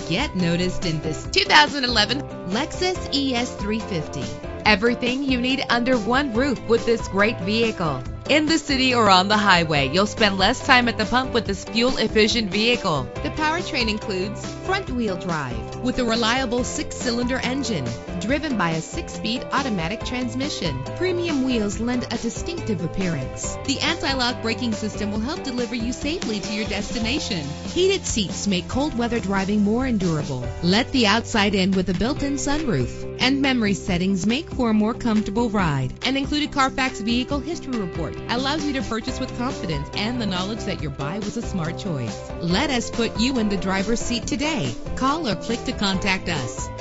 Get noticed in this 2011 Lexus ES350. Everything you need under one roof with this great vehicle. In the city or on the highway, you'll spend less time at the pump with this fuel-efficient vehicle. The powertrain includes front-wheel drive with a reliable 6-cylinder engine driven by a 6-speed automatic transmission. Premium wheels lend a distinctive appearance. The anti-lock braking system will help deliver you safely to your destination. Heated seats make cold weather driving more endurable. Let the outside in with a built-in sunroof. And memory settings make for a more comfortable ride. An included Carfax Vehicle History Report allows you to purchase with confidence and the knowledge that your buy was a smart choice. Let us put you in the driver's seat today. Call or click to contact us.